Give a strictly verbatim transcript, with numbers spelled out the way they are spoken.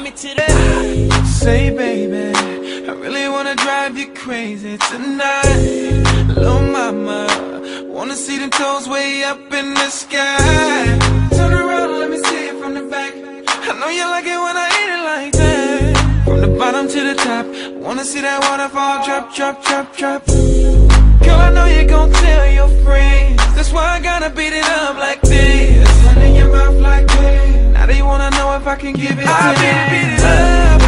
me to the Say baby, I really wanna drive you crazy tonight. Little mama, wanna see them toes way up in the sky. Turn around, let me see it from the back. I know you like it when I eat it like that. From the bottom to the top, wanna see that waterfall drop, drop, drop, drop. Girl, I know you gon' tell your friends. That's why I gotta beat it up like this. Sun in your mouth like this. Now they wanna know if I can give it to you. I beat it up.